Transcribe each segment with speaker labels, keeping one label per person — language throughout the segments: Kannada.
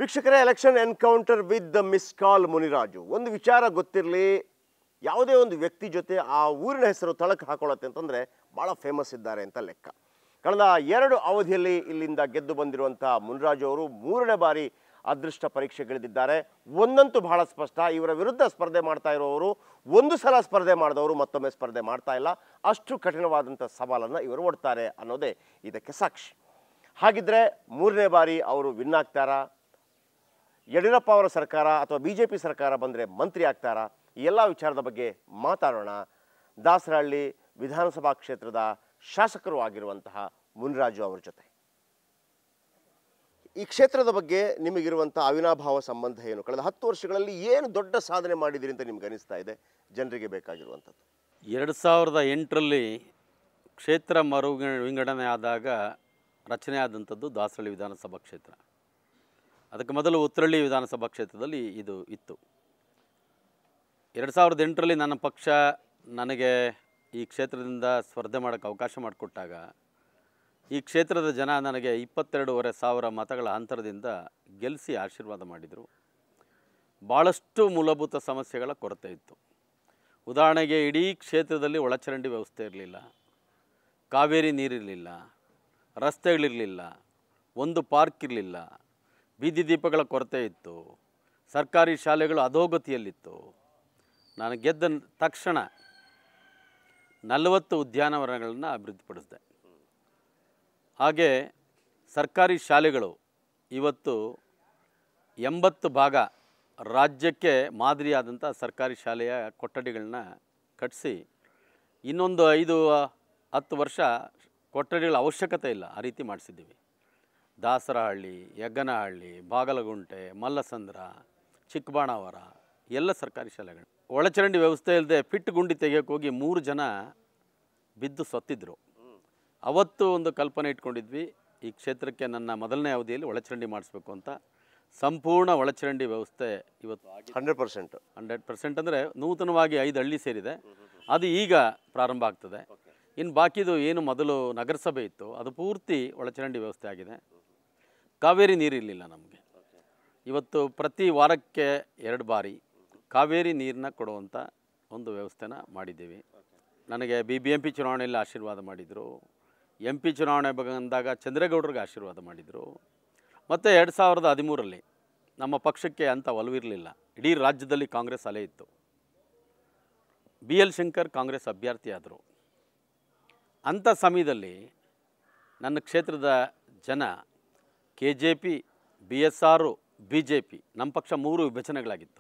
Speaker 1: ವೀಕ್ಷಕರೇ, election encounter with the miss call Muniraju. ಒಂದು ವಿಚಾರ ಗೊತ್ತಿರಲಿ, ಯಾವುದೇ ಒಂದು ವ್ಯಕ್ತಿ ಜೊತೆ ಆ ಊರಿನ ಹೆಸರು ತಳಕು ಹಾಕೊಳ್ಳುತ್ತೆ ಅಂತಂದರೆ ಭಾಳ ಫೇಮಸ್ ಇದ್ದಾರೆ ಅಂತ ಲೆಕ್ಕ. ಕಳೆದ 2 ಅವಧಿಯಲ್ಲಿ ಇಲ್ಲಿಂದ ಗೆದ್ದು ಬಂದಿರುವಂಥ ಮುನಿರಾಜು ಅವರು 3ನೇ ಬಾರಿ ಅದೃಷ್ಟ ಪರೀಕ್ಷೆಗಿಳಿದಿದ್ದಾರೆ. ಒಂದಂತೂ ಬಹಳ ಸ್ಪಷ್ಟ, ಇವರ ವಿರುದ್ಧ ಸ್ಪರ್ಧೆ ಮಾಡ್ತಾ ಇರೋರು ಒಂದು ಸಲ ಸ್ಪರ್ಧೆ ಮಾಡಿದವರು ಮತ್ತೊಮ್ಮೆ ಸ್ಪರ್ಧೆ ಮಾಡ್ತಾ ಇಲ್ಲ. ಅಷ್ಟು ಕಠಿಣವಾದಂಥ ಸವಾಲನ್ನು ಇವರು ಒಡ್ತಾರೆ ಅನ್ನೋದೇ ಇದಕ್ಕೆ ಸಾಕ್ಷಿ. ಹಾಗಿದ್ರೆ 3ನೇ ಬಾರಿ ಅವರು ವಿನ್ ಆಗ್ತಾರಾ? ಯಡಿಯೂರಪ್ಪ ಅವರ ಸರ್ಕಾರ ಅಥವಾ ಬಿಜೆಪಿ ಸರ್ಕಾರ ಬಂದರೆ ಮಂತ್ರಿ ಆಗ್ತಾರಾ? ಈ ಎಲ್ಲ ವಿಚಾರದ ಬಗ್ಗೆ ಮಾತಾಡೋಣ ದಾಸರಹಳ್ಳಿ ವಿಧಾನಸಭಾ ಕ್ಷೇತ್ರದ ಶಾಸಕರು ಆಗಿರುವಂತಹ ಮುನಿರಾಜು ಅವರ ಜೊತೆ. ಈ ಕ್ಷೇತ್ರದ ಬಗ್ಗೆ ನಿಮಗಿರುವಂಥ ಅವಿನಾಭಾವ ಸಂಬಂಧ ಏನು? ಕಳೆದ 10 ವರ್ಷಗಳಲ್ಲಿ ಏನು ದೊಡ್ಡ ಸಾಧನೆ ಮಾಡಿದಿರಿ ಅಂತ ನಿಮ್ಗೆ ಅನಿಸ್ತಾ ಇದೆ ಜನರಿಗೆ ಬೇಕಾಗಿರುವಂಥದ್ದು?
Speaker 2: 2008ರಲ್ಲಿ ಕ್ಷೇತ್ರ ವಿಂಗಡಣೆ ಆದಾಗ ರಚನೆ ಆದಂಥದ್ದು ದಾಸರಹಳ್ಳಿ ವಿಧಾನಸಭಾ ಕ್ಷೇತ್ರ. ಅದಕ್ಕೆ ಮೊದಲು ಉತ್ತರಹಳ್ಳಿ ವಿಧಾನಸಭಾ ಕ್ಷೇತ್ರದಲ್ಲಿ ಇದು ಇತ್ತು. 2008ರಲ್ಲಿ ನನ್ನ ಪಕ್ಷ ನನಗೆ ಈ ಕ್ಷೇತ್ರದಿಂದ ಸ್ಪರ್ಧೆ ಮಾಡೋಕ್ಕೆ ಅವಕಾಶ ಮಾಡಿಕೊಟ್ಟಾಗ ಈ ಕ್ಷೇತ್ರದ ಜನ ನನಗೆ 22,500 ಮತಗಳ ಅಂತರದಿಂದ ಗೆಲ್ಲಿಸಿ ಆಶೀರ್ವಾದ ಮಾಡಿದರು. ಭಾಳಷ್ಟು ಮೂಲಭೂತ ಸಮಸ್ಯೆಗಳ ಕೊರತೆ ಇತ್ತು. ಉದಾಹರಣೆಗೆ ಇಡೀ ಕ್ಷೇತ್ರದಲ್ಲಿ ಒಳಚರಂಡಿ ವ್ಯವಸ್ಥೆ ಇರಲಿಲ್ಲ, ಕಾವೇರಿ ನೀರಿರಲಿಲ್ಲ, ರಸ್ತೆಗಳಿರಲಿಲ್ಲ, ಒಂದು ಪಾರ್ಕ್ ಇರಲಿಲ್ಲ, ಬೀದಿ ದೀಪಗಳ ಕೊರತೆ ಇತ್ತು, ಸರ್ಕಾರಿ ಶಾಲೆಗಳು ಅಧೋಗತಿಯಲ್ಲಿತ್ತು. ನಾನು ಗೆದ್ದ ತಕ್ಷಣ 40 ಉದ್ಯಾನವನಗಳನ್ನು ಅಭಿವೃದ್ಧಿಪಡಿಸಿದೆ. ಹಾಗೆ ಸರ್ಕಾರಿ ಶಾಲೆಗಳು ಇವತ್ತು 80 ಭಾಗ ರಾಜ್ಯಕ್ಕೆ ಮಾದರಿಯಾದಂಥ ಸರ್ಕಾರಿ ಶಾಲೆಯ ಕೊಠಡಿಗಳನ್ನ ಕಟ್ಟಿಸಿ ಇನ್ನೊಂದು 5-10 ವರ್ಷ ಕೊಠಡಿಗಳ ಅವಶ್ಯಕತೆ ಇಲ್ಲ, ಆ ರೀತಿ ಮಾಡಿಸಿದ್ದೀವಿ. ದಾಸರಹಳ್ಳಿ, ಯಗ್ಗನಹಳ್ಳಿ, ಬಾಗಲಗುಂಟೆ, ಮಲ್ಲಸಂದ್ರ, ಚಿಕ್ಕಬಾಣಾವರ ಎಲ್ಲ ಸರ್ಕಾರಿ ಶಾಲೆಗಳು. ಒಳಚರಂಡಿ ವ್ಯವಸ್ಥೆ ಇಲ್ಲದೆ ಫಿಟ್ ಗುಂಡಿ ತೆಗೆಯೋಕೆ ಹೋಗಿ 3 ಜನ ಬಿದ್ದು ಸತ್ತಿದ್ರು. ಅವತ್ತು ಒಂದು ಕಲ್ಪನೆ ಇಟ್ಕೊಂಡಿದ್ವಿ, ಈ ಕ್ಷೇತ್ರಕ್ಕೆ ನನ್ನ ಮೊದಲನೇ ಅವಧಿಯಲ್ಲಿ ಒಳಚರಂಡಿ ಮಾಡಿಸ್ಬೇಕು ಅಂತ. ಸಂಪೂರ್ಣ ಒಳಚರಂಡಿ ವ್ಯವಸ್ಥೆ ಇವತ್ತು 100% ಅಂದರೆ ನೂತನವಾಗಿ 5 ಹಳ್ಳಿ ಸೇರಿದೆ, ಅದು ಈಗ ಪ್ರಾರಂಭ ಆಗ್ತದೆ. ಇನ್ನು ಬಾಕಿದು ಏನು ಮೊದಲು ನಗರಸಭೆ ಇತ್ತು ಅದು ಪೂರ್ತಿ ಒಳಚರಂಡಿ ವ್ಯವಸ್ಥೆ ಆಗಿದೆ. ಕಾವೇರಿ ನೀರಿರಲಿಲ್ಲ ನಮಗೆ. ಇವತ್ತು ಪ್ರತಿ ವಾರಕ್ಕೆ 2 ಬಾರಿ ಕಾವೇರಿ ನೀರನ್ನ ಕೊಡುವಂಥ ಒಂದು ವ್ಯವಸ್ಥೆನ ಮಾಡಿದ್ದೀವಿ. ನನಗೆ BBMP ಚುನಾವಣೆಯಲ್ಲಿ ಆಶೀರ್ವಾದ ಮಾಡಿದರು, MP ಚುನಾವಣೆ ಬಂದಾಗ ಚಂದ್ರೇಗೌಡರಿಗೆ ಆಶೀರ್ವಾದ ಮಾಡಿದರು. ಮತ್ತು 2013ರಲ್ಲಿ ನಮ್ಮ ಪಕ್ಷಕ್ಕೆ ಅಂಥ ಒಲವಿರಲಿಲ್ಲ, ಇಡೀ ರಾಜ್ಯದಲ್ಲಿ ಕಾಂಗ್ರೆಸ್ ಅಲೆ ಇತ್ತು. BL ಶಂಕರ್ ಕಾಂಗ್ರೆಸ್ ಅಭ್ಯರ್ಥಿ ಆದರು. ಅಂಥ ಸಮಯದಲ್ಲಿ ನನ್ನ ಕ್ಷೇತ್ರದ ಜನ KJP, BSR, BJP ನಮ್ಮ ಪಕ್ಷ 3 ವಿಭಜನೆಗಳಾಗಿತ್ತು.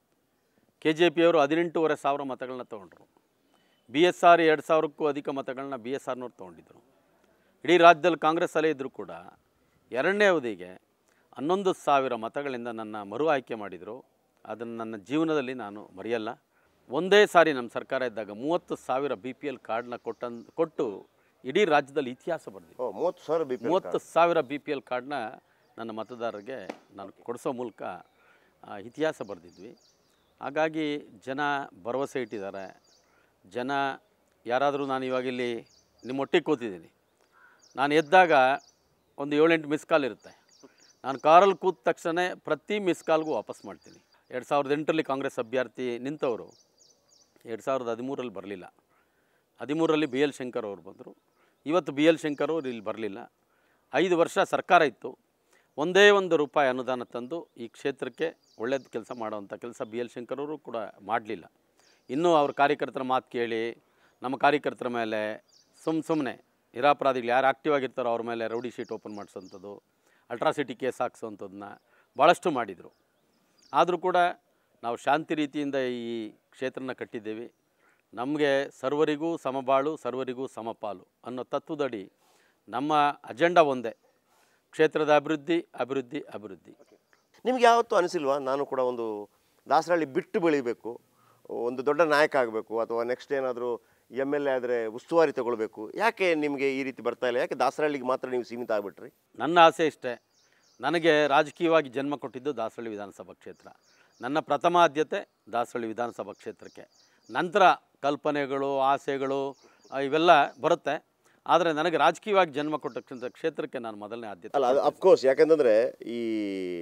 Speaker 2: KJP ಅವರು 18,500 ಮತಗಳನ್ನ ತೊಗೊಂಡ್ರು. BSR 2,000ಕ್ಕೂ ಅಧಿಕ ಮತಗಳನ್ನ BSRನವ್ರು ತೊಗೊಂಡಿದ್ರು. ಇಡೀ ರಾಜ್ಯದಲ್ಲಿ ಕಾಂಗ್ರೆಸ್ ಅಲೆ ಇದ್ದರೂ ಕೂಡ 2ನೇ ಅವಧಿಗೆ 11,000 ಮತಗಳಿಂದ ನನ್ನ ಮರು ಆಯ್ಕೆ ಮಾಡಿದರು. ಅದನ್ನು ನನ್ನ ಜೀವನದಲ್ಲಿ ನಾನು ಮರೆಯಲ್ಲ. ಒಂದೇ ಸಾರಿ ನಮ್ಮ ಸರ್ಕಾರ ಇದ್ದಾಗ 30,000 BPL ಕಾರ್ಡ್ನ ಕೊಟ್ಟು ಇಡೀ ರಾಜ್ಯದಲ್ಲಿ ಇತಿಹಾಸ ಬರೆದಿದ್ದೆ. 30,000 BPL ಕಾರ್ಡ್ನ ನನ್ನ ಮತದಾರರಿಗೆ ನಾನು ಕೊಡಿಸೋ ಮೂಲಕ ಇತಿಹಾಸ ಬರೆದಿದ್ವಿ. ಹಾಗಾಗಿ ಜನ ಭರವಸೆ ಇಟ್ಟಿದ್ದಾರೆ. ಜನ ಯಾರಾದರೂ, ನಾನು ಇವಾಗ ಇಲ್ಲಿ ನಿಮ್ಮೊಟ್ಟಿಗೆ ಕೂತಿದ್ದೀನಿ, ನಾನು ಎದ್ದಾಗ ಒಂದು 7-8 ಮಿಸ್ ಕಾಲ್ ಇರುತ್ತೆ. ನಾನು ಕಾರಲ್ಲಿ ಕೂತ ತಕ್ಷಣ ಪ್ರತಿ ಮಿಸ್ ಕಾಲ್ಗೂ ವಾಪಸ್ ಮಾಡ್ತೀನಿ. 2008ರಲ್ಲಿ ಕಾಂಗ್ರೆಸ್ ಅಭ್ಯರ್ಥಿ ನಿಂತವರು 2013ರಲ್ಲಿ ಬರಲಿಲ್ಲ. 13ರಲ್ಲಿ BL ಶಂಕರ್ ಅವರು ಬಂದರು. ಇವತ್ತು BL ಶಂಕರ್ ಅವರು ಇಲ್ಲಿ ಬರಲಿಲ್ಲ. 5 ವರ್ಷ ಸರ್ಕಾರ ಇತ್ತು, ಒಂದೇ ಒಂದು ರೂಪಾಯಿ ಅನುದಾನ ತಂದು ಈ ಕ್ಷೇತ್ರಕ್ಕೆ ಒಳ್ಳೆಯದು ಕೆಲಸ ಮಾಡೋವಂಥ ಕೆಲಸ BL ಶಂಕರ್ ಅವರು ಕೂಡ ಮಾಡಲಿಲ್ಲ. ಇನ್ನೂ ಅವ್ರ ಕಾರ್ಯಕರ್ತರ ಮಾತು ಕೇಳಿ ನಮ್ಮ ಕಾರ್ಯಕರ್ತರ ಮೇಲೆ ಸುಮ್ಮನೆ ನಿರಾಪರಾಧಿಗಳು ಯಾರು ಆ್ಯಕ್ಟಿವ್ ಆಗಿರ್ತಾರೋ ಅವ್ರ ಮೇಲೆ ರೌಡಿ ಶೀಟ್ ಓಪನ್ ಮಾಡಿಸೋವಂಥದ್ದು, ಅಲ್ಟ್ರಾಸಿಟಿ ಕೇಸ್ ಹಾಕ್ಸೋವಂಥದ್ದನ್ನ ಭಾಳಷ್ಟು ಮಾಡಿದರು. ಆದರೂ ಕೂಡ ನಾವು ಶಾಂತಿ ರೀತಿಯಿಂದ ಈ ಕ್ಷೇತ್ರನ ಕಟ್ಟಿದ್ದೇವೆ. ನಮಗೆ ಸರ್ವರಿಗೂ ಸಮಬಾಳು, ಸರ್ವರಿಗೂ ಸಮಪಾಲು ಅನ್ನೋ ತತ್ವದಡಿ ನಮ್ಮ ಅಜೆಂಡಾ ಒಂದೇ, ಕ್ಷೇತ್ರದ ಅಭಿವೃದ್ಧಿ, ಅಭಿವೃದ್ಧಿ, ಅಭಿವೃದ್ಧಿ.
Speaker 1: ನಿಮ್ಗೆ ಯಾವತ್ತೂ ಅನಿಸಿಲ್ವಾ ನಾನು ಕೂಡ ಒಂದು ದಾಸರಹಳ್ಳಿ ಬಿಟ್ಟು ಬೆಳಿಬೇಕು, ಒಂದು ದೊಡ್ಡ ನಾಯಕ ಆಗಬೇಕು, ಅಥವಾ ನೆಕ್ಸ್ಟ್ ಏನಾದರೂ MLA ಆದರೆ ಉಸ್ತುವಾರಿ ತಗೊಳ್ಬೇಕು? ಯಾಕೆ ನಿಮಗೆ ಈ ರೀತಿ ಬರ್ತಾ ಇಲ್ಲ? ಯಾಕೆ ದಾಸರಹಳ್ಳಿಗೆ ಮಾತ್ರ ನೀವು ಸೀಮಿತ ಆಗಿಬಿಟ್ರಿ?
Speaker 2: ನನ್ನ ಆಸೆ ಇಷ್ಟೇ. ನನಗೆ ರಾಜಕೀಯವಾಗಿ ಜನ್ಮ ಕೊಟ್ಟಿದ್ದು ದಾಸರಹಳ್ಳಿ ವಿಧಾನಸಭಾ ಕ್ಷೇತ್ರ. ನನ್ನ ಪ್ರಥಮ ಆದ್ಯತೆ ದಾಸರಹಳ್ಳಿ ವಿಧಾನಸಭಾ ಕ್ಷೇತ್ರಕ್ಕೆ. ನಂತರ ಕಲ್ಪನೆಗಳು, ಆಸೆಗಳು ಇವೆಲ್ಲ ಬರುತ್ತೆ. ಆದರೆ ನನಗೆ ರಾಜಕೀಯವಾಗಿ ಜನ್ಮ ಕೊಟ್ಟ ಕ್ಷೇತ್ರಕ್ಕೆ ನಾನು ಮೊದಲನೇ ಆದ್ಯತೆ.
Speaker 1: ಅಲ್ಲ, ಅಫ್ಕೋರ್ಸ್, ಯಾಕಂತಂದರೆ ಈ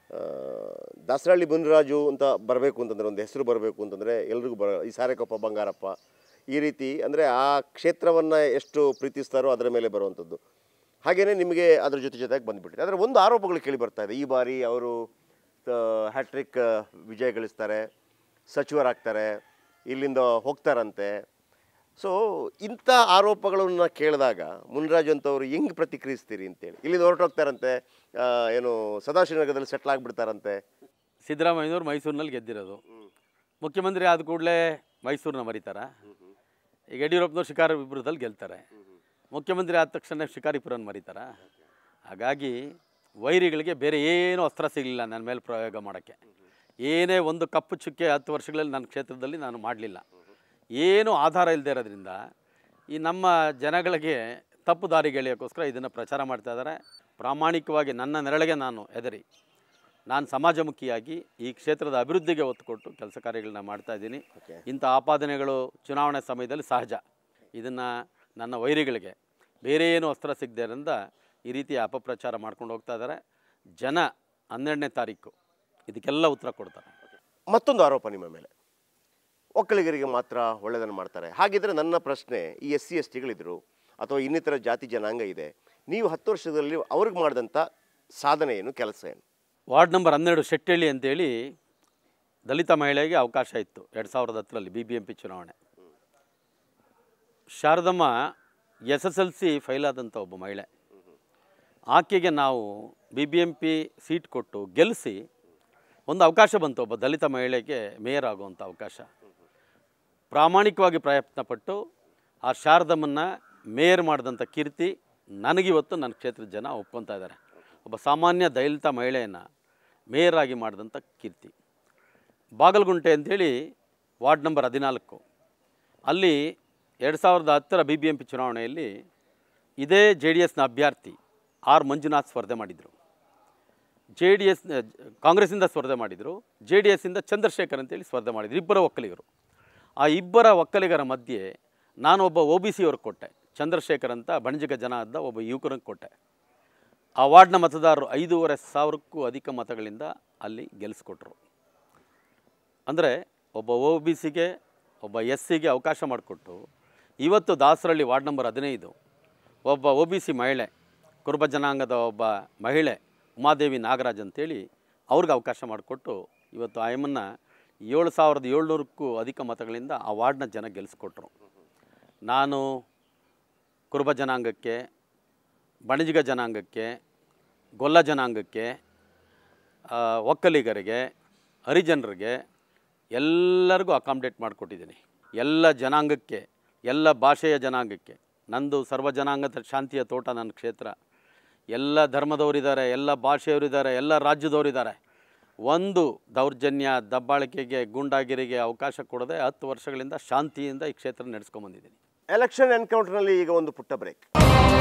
Speaker 1: ದಾಸರಹಳ್ಳಿ ಮುನಿರಾಜು ಅಂತ ಬರಬೇಕು ಅಂತಂದರೆ, ಒಂದು ಹೆಸರು ಬರಬೇಕು ಅಂತಂದರೆ ಎಲ್ರಿಗೂ ಈ ಸಾರೆಕೊಪ್ಪ ಬಂಗಾರಪ್ಪ ಈ ರೀತಿ ಅಂದರೆ ಆ ಕ್ಷೇತ್ರವನ್ನು ಎಷ್ಟು ಪ್ರೀತಿಸ್ತಾರೋ ಅದರ ಮೇಲೆ ಬರುವಂಥದ್ದು. ಹಾಗೆಯೇ ನಿಮಗೆ ಅದರ ಜೊತೆಗೆ ಬಂದುಬಿಟ್ಟಿದೆ. ಆದರೆ ಒಂದು ಆರೋಪಗಳು ಕೇಳಿ ಬರ್ತಾ ಇದೆ, ಈ ಬಾರಿ ಅವರು ಹ್ಯಾಟ್ರಿಕ್ ವಿಜಯ ಗಳಿಸ್ತಾರೆ, ಸಚಿವರಾಗ್ತಾರೆ, ಇಲ್ಲಿಂದ ಹೋಗ್ತಾರಂತೆ. ಸೊ ಇಂಥ ಆರೋಪಗಳನ್ನು ಕೇಳಿದಾಗ ಮುನಿರಾಜು ಅಂತವರು ಹೆಂಗೆ ಪ್ರತಿಕ್ರಿಯಿಸ್ತೀರಿ ಅಂತೇಳಿ? ಇಲ್ಲಿಂದ ಹೊರಟೋಗ್ತಾರಂತೆ, ಏನು ಸದಾಶಿವನಗರದಲ್ಲಿ ಸೆಟ್ಲ್ ಆಗಿಬಿಡ್ತಾರಂತೆ.
Speaker 2: ಸಿದ್ದರಾಮಯ್ಯನವರು ಮೈಸೂರಿನಲ್ಲಿ ಗೆದ್ದಿರೋದು, ಮುಖ್ಯಮಂತ್ರಿ ಆದ ಕೂಡಲೇ ಮೈಸೂರನ್ನ ಮರೀತಾರ. ಈಗ ಯಡಿಯೂರಪ್ಪನವ್ರು ಶಿಕಾರಿಪುರದಲ್ಲಿ ಗೆಲ್ತಾರೆ, ಮುಖ್ಯಮಂತ್ರಿ ಆದ ತಕ್ಷಣ ಶಿಕಾರಿಪುರನ ಮರೀತಾರ. ಹಾಗಾಗಿ ವೈರಿಗಳಿಗೆ ಬೇರೆ ಏನೂ ಅಸ್ತ್ರ ಸಿಗಲಿಲ್ಲ ನನ್ನ ಮೇಲೆ ಪ್ರಯೋಗ ಮಾಡೋಕ್ಕೆ. ಏನೇ ಒಂದು ಕಪ್ಪು ಚುಕ್ಕೆ 10 ವರ್ಷಗಳಲ್ಲಿ ನನ್ನ ಕ್ಷೇತ್ರದಲ್ಲಿ ನಾನು ಮಾಡಲಿಲ್ಲ. ಏನೂ ಆಧಾರ ಇಲ್ಲದೆ ಇರೋದ್ರಿಂದ ಈ ನಮ್ಮ ಜನಗಳಿಗೆ ತಪ್ಪು ದಾರಿಗೆ ಎಳೆಯೋಕ್ಕೋಸ್ಕರ ಇದನ್ನು ಪ್ರಚಾರ ಮಾಡ್ತಾ ಇದ್ದಾರೆ. ಪ್ರಾಮಾಣಿಕವಾಗಿ ನನ್ನ ನೆರಳಿಗೆ ನಾನು ಹೆದರಿ ನಾನು ಸಮಾಜಮುಖಿಯಾಗಿ ಈ ಕ್ಷೇತ್ರದ ಅಭಿವೃದ್ಧಿಗೆ ಒತ್ತು ಕೊಟ್ಟು ಕೆಲಸ ಕಾರ್ಯಗಳನ್ನ ಮಾಡ್ತಾಯಿದ್ದೀನಿ. ಇಂಥ ಆಪಾದನೆಗಳು ಚುನಾವಣೆ ಸಮಯದಲ್ಲಿ ಸಹಜ. ಇದನ್ನು ನನ್ನ ವೈರಿಗಳಿಗೆ ಬೇರೆ ಏನೂ ಅಸ್ತ್ರ ಸಿಗದೆ ಇರೋದ್ರಿಂದ ಈ ರೀತಿ ಅಪಪ್ರಚಾರ ಮಾಡ್ಕೊಂಡು ಹೋಗ್ತಾ ಇದ್ದಾರೆ. ಜನ 12ನೇ ತಾರೀಕು ಇದಕ್ಕೆಲ್ಲ ಉತ್ತರ ಕೊಡ್ತಾರೆ.
Speaker 1: ಮತ್ತೊಂದು ಆರೋಪ ನಿಮ್ಮ ಮೇಲೆ, ಒಕ್ಕಲಿಗರಿಗೆ ಮಾತ್ರ ಒಳ್ಳೆಯದನ್ನು ಮಾಡ್ತಾರೆ. ಹಾಗಿದ್ರೆ ನನ್ನ ಪ್ರಶ್ನೆ, ಈ SC STಗಳಿದ್ರು ಅಥವಾ ಇನ್ನಿತರ ಜಾತಿ ಜನಾಂಗ ಇದೆ, ನೀವು 10 ವರ್ಷದಲ್ಲಿ ಅವ್ರಿಗೆ ಮಾಡಿದಂಥ ಸಾಧನೆ ಏನು, ಕೆಲಸ ಏನು?
Speaker 2: ವಾರ್ಡ್ ನಂಬರ್ 12 ಶೆಟ್ಟಳ್ಳಿ ಅಂತೇಳಿ ದಲಿತ ಮಹಿಳೆಗೆ ಅವಕಾಶ ಇತ್ತು 2010ರಲ್ಲಿ BBMP ಚುನಾವಣೆ. ಶಾರದಮ್ಮ SSLC ಫೈಲ್ ಆದಂಥ ಒಬ್ಬ ಮಹಿಳೆ. ಆಕೆಗೆ ನಾವು BBMP ಸೀಟ್ ಕೊಟ್ಟು ಗೆಲ್ಲಿಸಿ ಒಂದು ಅವಕಾಶ ಬಂತು, ಒಬ್ಬ ದಲಿತ ಮಹಿಳೆಗೆ ಮೇಯರ್ ಆಗುವಂಥ ಅವಕಾಶ. ಪ್ರಾಮಾಣಿಕವಾಗಿ ಪ್ರಯತ್ನಪಟ್ಟು ಆ ಶಾರದಮ್ಮನ್ನು ಮೇಯರ್ ಮಾಡಿದಂಥ ಕೀರ್ತಿ ನನಗಿವತ್ತು ನನ್ನ ಕ್ಷೇತ್ರದ ಜನ ಒಪ್ಕೊತಾ ಇದ್ದಾರೆ. ಒಬ್ಬ ಸಾಮಾನ್ಯ ದಲಿತ ಮಹಿಳೆಯನ್ನು ಮೇಯರ್ ಆಗಿ ಮಾಡಿದಂಥ ಕೀರ್ತಿ. ಬಾಗಲಗುಂಟೆ ಅಂಥೇಳಿ ವಾರ್ಡ್ ನಂಬರ್ 14, ಅಲ್ಲಿ 2010ರ BBMP ಚುನಾವಣೆಯಲ್ಲಿ ಇದೇ JDSನ ಅಭ್ಯರ್ಥಿ R ಮಂಜುನಾಥ್ ಸ್ಪರ್ಧೆ ಮಾಡಿದರು. ಕಾಂಗ್ರೆಸ್ಸಿಂದ ಸ್ಪರ್ಧೆ ಮಾಡಿದರು, JDSಯಿಂದ ಚಂದ್ರಶೇಖರ್ ಅಂತೇಳಿ ಸ್ಪರ್ಧೆ ಮಾಡಿದರು. ಇಬ್ಬರ ಒಕ್ಕಲಿಗರು. ಆ ಇಬ್ಬರ ಒಕ್ಕಲಿಗರ ಮಧ್ಯೆ ನಾನು ಒಬ್ಬ OBC ಅವ್ರಿಗೆ ಕೊಟ್ಟೆ, ಚಂದ್ರಶೇಖರ್ ಅಂತ ಬಣಜಿಗ ಜನಾದ ಒಬ್ಬ ಯುವಕರಿಗೆ ಕೊಟ್ಟೆ. ಆ ವಾರ್ಡ್ನ ಮತದಾರರು 5,500ಕ್ಕೂ ಅಧಿಕ ಮತಗಳಿಂದ ಅಲ್ಲಿ ಗೆಲ್ಲಿಸ್ಕೊಟ್ರು. ಅಂದರೆ ಒಬ್ಬ OBCಗೆ ಒಬ್ಬ SCಗೆ ಅವಕಾಶ ಮಾಡಿಕೊಟ್ಟು ಇವತ್ತು ದಾಸರಹಳ್ಳಿ ವಾರ್ಡ್ ನಂಬರ್ 15 ಒಬ್ಬ OBC ಮಹಿಳೆ, ಕುರುಬ ಜನಾಂಗದ ಒಬ್ಬ ಮಹಿಳೆ ಉಮಾದೇವಿ ನಾಗರಾಜ್ ಅಂತೇಳಿ ಅವ್ರಿಗೆ ಅವಕಾಶ ಮಾಡಿಕೊಟ್ಟು ಇವತ್ತು ಆಯಮ್ಮನ್ನು 7,700ಕ್ಕೂ ಅಧಿಕ ಮತಗಳಿಂದ ಆ ವಾರ್ಡ್ನ ಜನ ಗೆಲ್ಲಿಸ್ಕೊಟ್ರು. ನಾನು ಕುರುಬ ಜನಾಂಗಕ್ಕೆ, ಬಣಜಿಗ ಜನಾಂಗಕ್ಕೆ, ಗೊಲ್ಲ ಜನಾಂಗಕ್ಕೆ, ಒಕ್ಕಲಿಗರಿಗೆ, ಹರಿಜನರಿಗೆ ಎಲ್ಲರಿಗೂ ಅಕಾಮಿಡೇಟ್ ಮಾಡಿಕೊಟ್ಟಿದ್ದೀನಿ. ಎಲ್ಲ ಜನಾಂಗಕ್ಕೆ, ಎಲ್ಲ ಭಾಷೆಯ ಜನಾಂಗಕ್ಕೆ. ನಂದು ಸರ್ವ ಜನಾಂಗದ ಶಾಂತಿಯ ತೋಟ ನನ್ನ ಕ್ಷೇತ್ರ. ಎಲ್ಲ ಧರ್ಮದವರಿದ್ದಾರೆ, ಎಲ್ಲ ಭಾಷೆಯವರಿದ್ದಾರೆ, ಎಲ್ಲ ರಾಜ್ಯದವರಿದ್ದಾರೆ. ಒಂದು ದೌರ್ಜನ್ಯ, ದಬ್ಬಾಳಿಕೆಗೆ, ಗೂಂಡಾಗಿರಿಗೆ ಅವಕಾಶ ಕೊಡದೆ 10 ವರ್ಷಗಳಿಂದ ಶಾಂತಿಯಿಂದ ಈ ಕ್ಷೇತ್ರ ನಡೆಸ್ಕೊಂಬಂದಿದ್ದೀನಿ.
Speaker 1: ಎಲೆಕ್ಷನ್ ಎನ್ಕೌಂಟರ್ನಲ್ಲಿ ಈಗ ಒಂದು ಪುಟ್ಟ ಬ್ರೇಕ್.